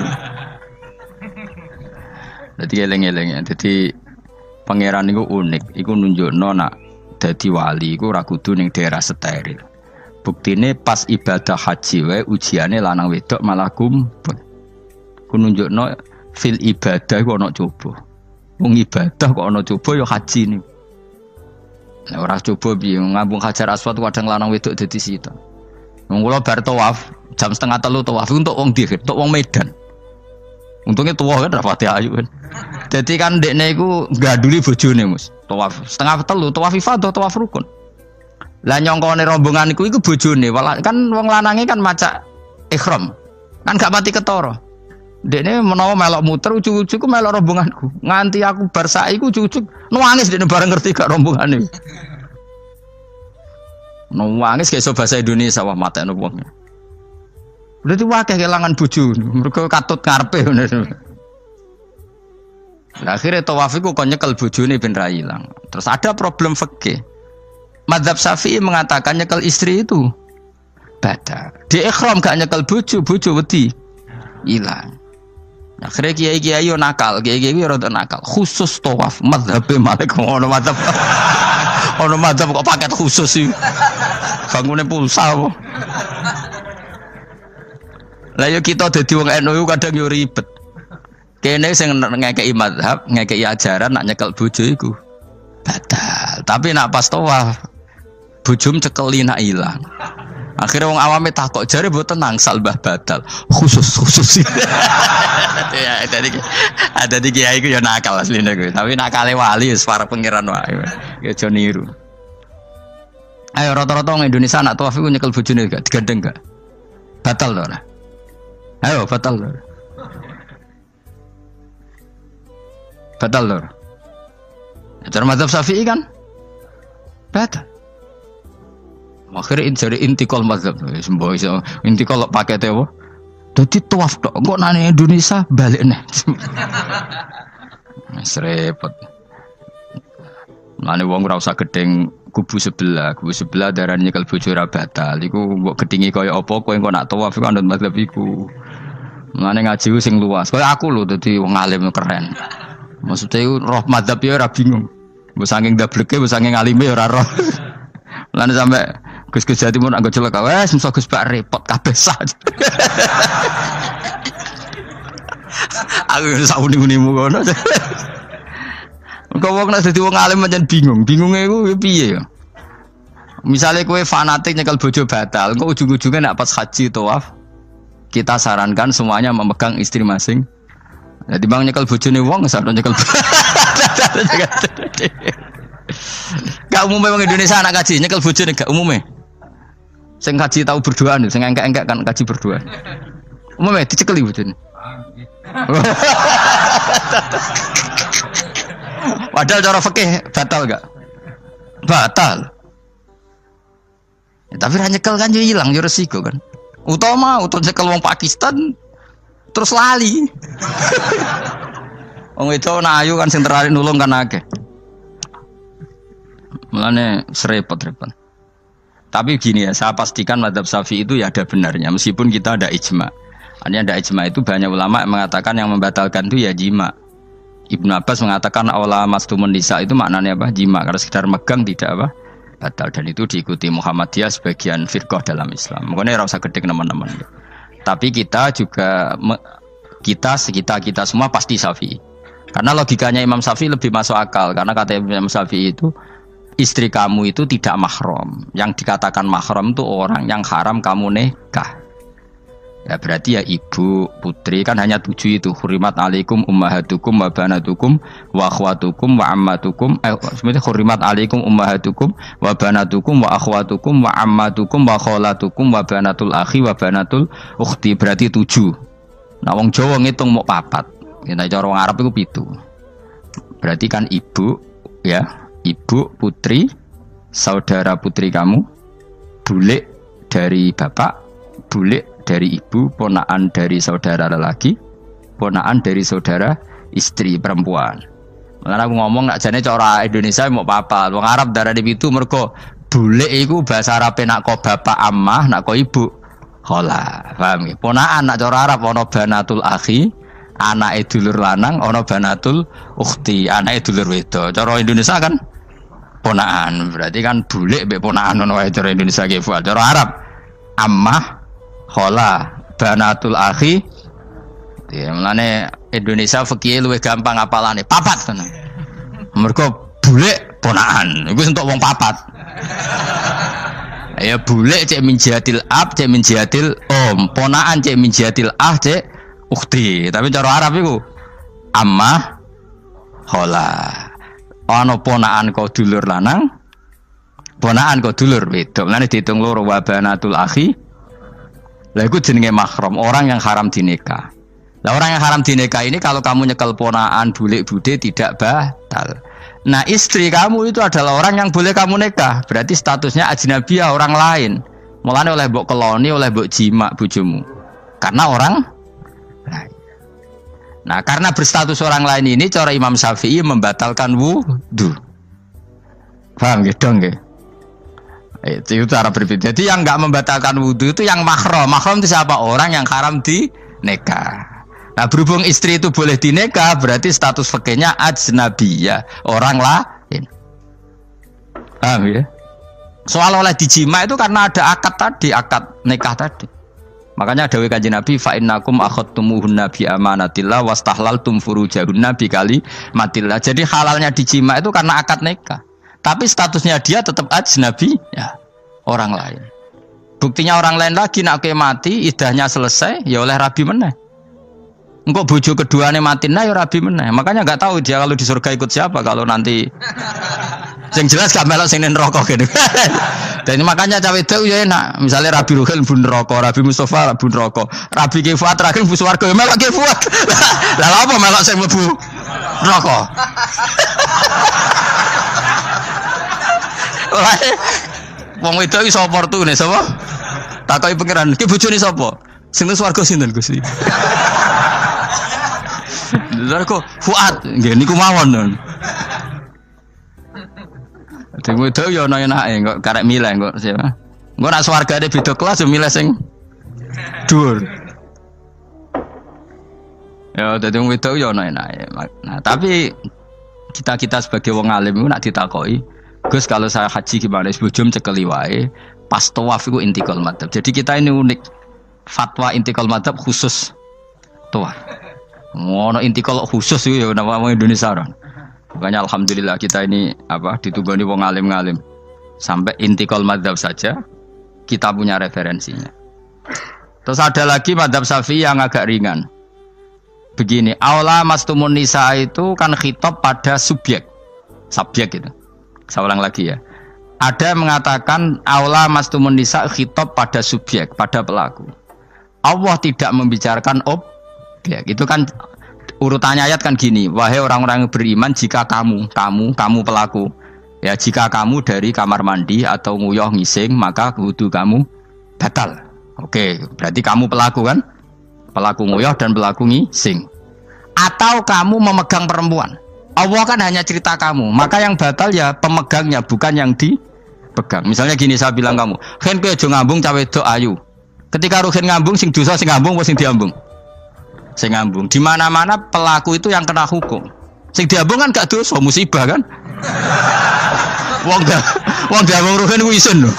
Dadi eleng-eleng. Dadi pangeran niku unik, iku nunjukno nak dadi wali iku ora kudu ning daerah steril. Buktine pas ibadah haji wae ujiane lanang wedok malah kumpul. Ku nunjukno fil ibadah iku ana coba. Wong ibadah kok ana coba ya haji niku. Nek ora coba piye ngambung Hajar Aswad kadang lanang wedok dadi sitok. Wong kula bar tawaf jam setengah telu tawaf untuk wong di, untuk wong Medan. Untungnya tua kan rapati ayu kan. Jadi kan dekne iku gaduli bojone Mus. Tawaf setengah telu, tawaf ifadah, tawaf rukun. Lah nyongkone rombongan iku iku bojone, kan wong lanange kan macak ihram. Kan gak pati ketara. Dekne menawa melok muter ujug-ujug ku melok rombonganku. Nganti aku bar sak iku ujug-ujug nangis dekne bareng ngerti gak rombongane. Nangis kayak bahasa Indonesia wah matekno wong. Berarti wakil kelangan bojo, mereka katut ngarepe ngono. Lah akhire tawaf iku kon nyekel bojone ben ra ilang. Terus ada problem fikih. Madzhab Syafi'i mengatakan nyekel istri itu batal. Di ihram gak nyekel bojo, bojo wedi ilang. Akhire kiai-kiai yo nakal, kiai-kiai yo rada nakal. Khusus tawaf madzhab Malik ngono madzhab. Ono madzhab kok paket khusus iki. Bangune pulsa apa? Lah yo kita dadi wong N U kadang yo ribet. Kene sing ngekeki mazhab, ngekeki ajaran nak nyekel bojo iku batal. Tapi nak pas tawaf bojom cekeli nak ilang. Akhirnya wong awame takok jare mboten nangsal Mbah Badal. Khusus khusus. Ya tadi ada di kiai ku ya nakal asline kuwi. Tapi nakale wali wis para pangeran wae. Ya aja niru. Ayo rata-rata wong Indonesia anak tawaf iku nyekel bojone gak digandeng gak? Batal to ora? Ayo batal to. Batal to. Cara mazhab Syafi'i kan? Batal. Akhirnya jadi intikal mazhab, semboh iso intikal pakai tewo. Jadi tawaf tok, kok nane Indonesia balik nih. Serepot. Nane wong ora usah gedeng kubu sebelah, kubu sebelah darane nyekel bojo ora batal. Iku mbok gedingi kaya apa kowe engko nak tawaf iku anut mazhab iku. Nane ngaji sing luas. Kaya aku lho dadi wong alim keren. Maksudnya iku roh mazhab ya ora bingung. Mbok saking dableke, mbok saking alime ora roh. Lan sampe Gus-gus Jawa Timur anggo celaka wes mesti Gus Bak repot kabeh saja. Aku sauni-unimu ngono. Engko wong nek dadi wong alim pancen bingung, bingunge iku piye ya. Misale kowe fanatik nyekel bojo batal, engko ujung-ujunge nek pas haji tawaf kita sarankan semuanya memegang istri masing. Jadi bang nyekel bojone wong sadon nyekel. Gak umumnya orang Indonesia anak kaji nyekel bojone gak umumnya. Sing kaji tahu berduaan, sing engkek-engkek kan kaji berduaan. Umumnya dicekeli bojone. Padahal cara fikih batal gak? Batal. Ya, tapi ra nyekel kan yo ilang yo resiko kan. Utama utama nyekel wong Pakistan terus lali. Wong itu nayu kan sing terari nulung kan akeh. Mulane serepot-repot. Tapi gini ya, saya pastikan mazhab Syafi'i itu ya ada benarnya meskipun kita ada ijma. Artinya ada ijma itu banyak ulama yang mengatakan yang membatalkan itu ya jima. Ibnu Abbas mengatakan awla mastumun nisa itu maknanya apa? Jima. Karena sekedar megang tidak apa? Batal, dan itu diikuti Muhammadiyah sebagian firqah dalam Islam. Makanya ora usah gedhe teman-teman. Tapi kita juga kita sekitar kita semua pasti Syafi'i. Karena logikanya Imam Syafi'i lebih masuk akal karena kata Imam Syafi'i itu istri kamu itu tidak mahram. Yang dikatakan mahram itu orang yang haram kamu nikah. Ya berarti ya ibu, putri kan hanya tujuh itu. Hurimat alaikum ummahatukum wa banatukum wa akhwatukum wa ammatukum. Eh sebenarnya hurimat alaikum ummahatukum wa banatukum wa akhwatukum wa ammatukum wa kholatukum wa banatul akhi wa banatul ukhti. Berarti tujuh. Nah wong Jawa ngitung mau papat. Kita cara wong Arab itu pitu. Berarti kan ibu ya. Ibu, putri, saudara putri kamu, bule dari bapak, bule dari ibu, ponaan dari saudara lelaki, ponaan dari saudara istri perempuan. Makanya aku ngomong nak jane cara Indonesia mau apa? Wong Arab darah di itu mergo bule iku bahasa Arabe nak ko bapak ammah, nak ko ibu khola. Paham nggih? Ponaan nak cara Arab ana banatul akhi, anake dulur lanang, ana banatul ukhti, anake dulur wedok. Cara Indonesia kan ponaan, berarti kan bule mbek ponaan ono wae cara Indonesia ki fual. Cara Arab ammah, khola, banatul akhi. Ya mulane Indonesia fikih luwih gampang apalane. Papat tenan. Mergo bule ponaan, iku entuk wong papat. Ya bule cek min jihatil ab, cek min jihatil om, ponaan cek min jihatil ah, cek ukhti. Tapi cara Arab iku ammah, khola. Ana ponaan kok dulur lanang, ponaan kok dulur wedok. Mulane diitung loro wa banatul akhi. Lah iku jenenge mahram, orang yang haram dinikah. Lah orang yang haram dinikah ini kalau kamu nyekel ponaan bulik bude tidak batal. Nah, istri kamu itu adalah orang yang boleh kamu nikah. Berarti statusnya ajnabiyah, orang lain. Mulane oleh mbok keloni, oleh mbok jima bojomu. Karena orang lain. Nah, karena berstatus orang lain ini, cara Imam Syafi'i membatalkan wudu. Paham gitu nggih? Itu cara berbeda. Jadi yang nggak membatalkan wudu itu yang mahram. Mahram itu siapa? Orang yang haram di nikah. Nah, berhubung istri itu boleh dinikah, berarti status fikihnya ajnabiyah, orang lain. Paham ya? Soal oleh dijima itu karena ada akad tadi, akad nikah tadi. Makanya dawuh Kanjeng Nabi fa innakum akhadtumuhunna bi amanatillah wastahlaltum furujahunna bi kalimatillah. Jadi halalnya dijima itu karena akad nikah. Tapi statusnya dia tetap ajnabi ya, orang lain. Buktinya orang lain lagi nak ke mati, idahnya selesai, ya oleh rabi meneh. Engkau bojo keduanya mati nah ya rabi meneh. Makanya nggak tahu dia kalau di surga ikut siapa kalau nanti. Yang jelas gak melok sing neraka gitu. Dan makanya cawe itu ya enak. Misalnya Rabi Ruhil bun neraka, Rabi Mustafa bun neraka, Rabi Kifuat terakhir bun swarga melok Kifuat. Lah apa melok sing mlebu neraka? Wong wedok iki sapa opportune sapa? Takoki pangeran, ki bojone sapa? Sing nang swarga sinten Gusti? Lha kok Fuad nggih niku mawon. Deng wedok yo ana enake kok karek milih kok siapa. Engko nek swargane beda kelas yo milih sing dhuwur. Ya dadi wong wedok yo ana enake. Nah, tapi kita-kita sebagai wong alim iku nek ditakoki, Gus kalau saya haji gimana? Sebujum cekeli wae, pas tawaf iku intikal madzhab. Jadi kita ini unik. Fatwa intikal madzhab khusus tawaf. Ngono intikal khusus itu ya nama orang Indonesia orang. Makanya alhamdulillah kita ini apa ditugani wong alim-alim. Sampai intikal madzhab saja kita punya referensinya. Terus ada lagi madzhab Syafi'i yang agak ringan. Begini, aula mastumun nisa itu kan khitab pada subjek. Subjek itu. Saya ulang lagi ya. Ada yang mengatakan aula mastumun nisa khitab pada subjek, pada pelaku. Allah tidak membicarakan objek. Itu kan urutannya ayat kan gini, wahai orang-orang yang beriman, jika kamu, kamu, kamu pelaku, ya jika kamu dari kamar mandi atau nguyuh ngising, maka wudu kamu batal. Oke, berarti kamu pelaku kan? Pelaku nguyuh dan pelaku ngising. Atau kamu memegang perempuan. Allah kan hanya cerita kamu, maka yang batal ya pemegangnya, bukan yang dipegang. Misalnya gini, saya bilang kamu, "Ken kowe aja ngambung cawe wedok ayu." Ketika rugen ngambung, sing dosa sing ngambung apa sing diambung? Sing ngambung. Di mana-mana pelaku itu yang kena hukum. Sing diambung kan gak dosa, musibah kan? Wong dah, wong diambung rugen ku isin lho.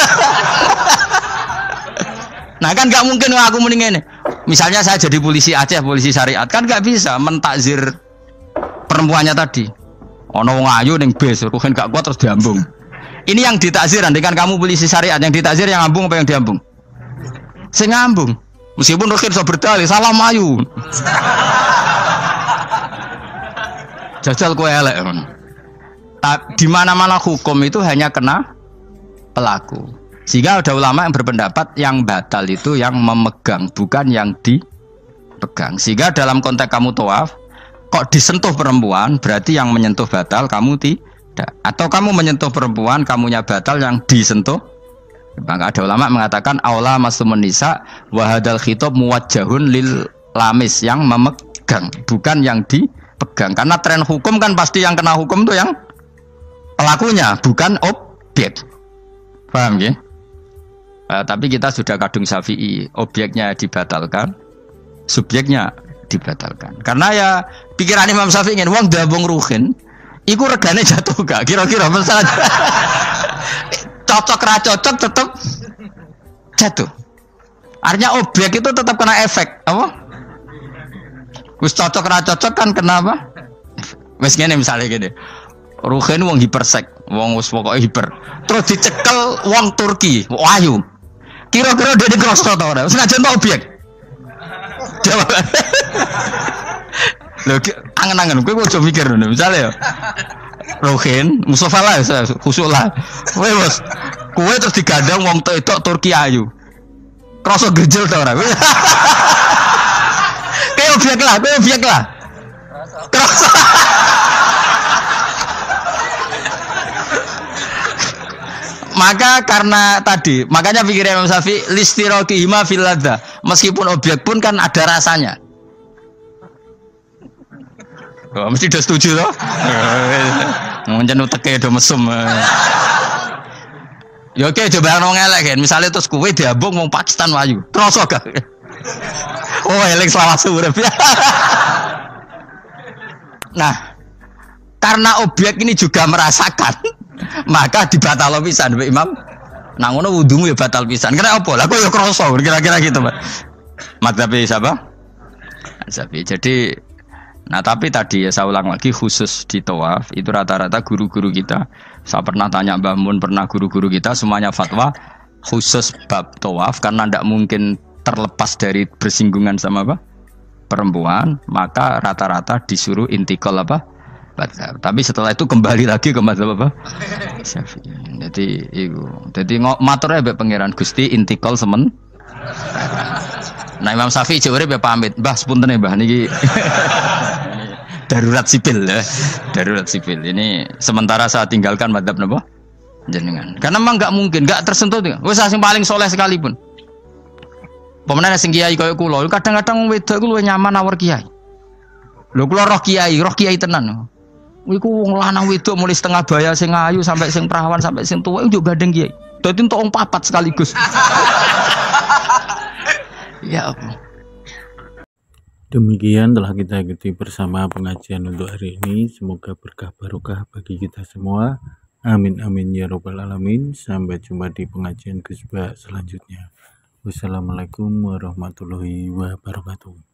Nah kan gak mungkin aku mending ngene. Misalnya saya jadi polisi Aceh, polisi syariat, kan gak bisa mentakzir perempuannya tadi. Ono wong ayu ning bis, rugen gak kuat terus diambung. Ini yang ditakzir, andaikan kamu polisi syariat, yang ditakzir yang ngambung apa yang diambung? Sing ngambung. Meskipun rugen so berdalih, salam ayu. Jajal kowe elek. Di mana-mana hukum itu hanya kena pelaku. Sehingga ada ulama yang berpendapat yang batal itu yang memegang, bukan yang dipegang. Sehingga dalam konteks kamu tawaf, kok disentuh perempuan, berarti yang menyentuh batal, kamu tidak. Atau kamu menyentuh perempuan, kamunya batal, yang disentuh. Maka ada ulama mengatakan aula masumun nisa wa hadzal khitab muwajjahun lil lamis, yang memegang, bukan yang dipegang. Karena tren hukum kan pasti yang kena hukum itu yang pelakunya, bukan objek. Paham ya? Uh, tapi kita sudah kadung Syafi'i, objeknya dibatalkan, subjeknya dibatalkan. Karena ya pikiran Imam Syafi'i ingin wong dabung ruhin, iku regane jatuh gak? Kira-kira masalah cocok ra cocok tetap jatuh. Artinya objek itu tetap kena efek, apa? Wis cocok ra cocok kan kenapa? Wis ngene misalnya gini. Ruhin wong hipersek, wong wis pokoke hiper. Terus dicekel wong Turki, ayu. Kira-kira dia dikrosot ta ora? Wis najan objek. Jawab. Lho angen-angen kowe ojo mikir ngono. Misale ya. Ruhin, Mustafa lah, khusuk lah. Kowe bos, kowe terus digandang wong itu Turki ayu. Krosot gejel ta ora? Kayak objek lah, kayak objek lah. Krosot. Maka karena tadi, makanya pikirnya Imam Syafi'i listiroki hima fil ladza. Meskipun objek pun kan ada rasanya. Oh, mesti udah setuju loh. Mungkin uteke do mesum. Ya oke, coba nong elek kan. Misalnya terus kue diambung wong Pakistan wayu. Terus gak? Oh, elek selawat urip. Nah, karena objek ini juga merasakan, maka dibatal pisan Mbak Imam. Nang ngono wudumu ya batal pisan. Kira apa? Lah kok ya kroso kira-kira gitu, Pak. Madzhab siapa? Syafi'i. Jadi nah tapi tadi ya saya ulang lagi, khusus di tawaf itu rata-rata guru-guru kita, saya pernah tanya Mbah Mun, pernah guru-guru kita semuanya fatwa khusus bab tawaf karena tidak mungkin terlepas dari bersinggungan sama apa perempuan, maka rata-rata disuruh intikal apa mazhab. Tapi setelah itu kembali lagi ke mazhab apa Syafi'i. Jadi itu jadi matur ya pangeran Gusti intikal semen. Nah Imam Syafi'i jaware ya pamit mbah sepunten ya mbah niki darurat sipil ya darurat sipil ini sementara saya tinggalkan mazhab napa jenengan karena memang nggak mungkin nggak tersentuh wis sing paling soleh sekalipun pemenang sing kiai kaya kula kadang-kadang wedok iku luwih nyaman awor kiai lho kula roh kiai roh kiai tenan iku wong lanang wedok mulai setengah baya sing ayu sampai sing perawan sampai sing tuwa iku gandeng kiai dadi entuk wong papat sekaligus ya apa Demikian telah kita ikuti bersama pengajian untuk hari ini. Semoga berkah barokah bagi kita semua. Amin amin ya robbal alamin. Sampai jumpa di pengajian Gus Ba selanjutnya. Wassalamualaikum warahmatullahi wabarakatuh.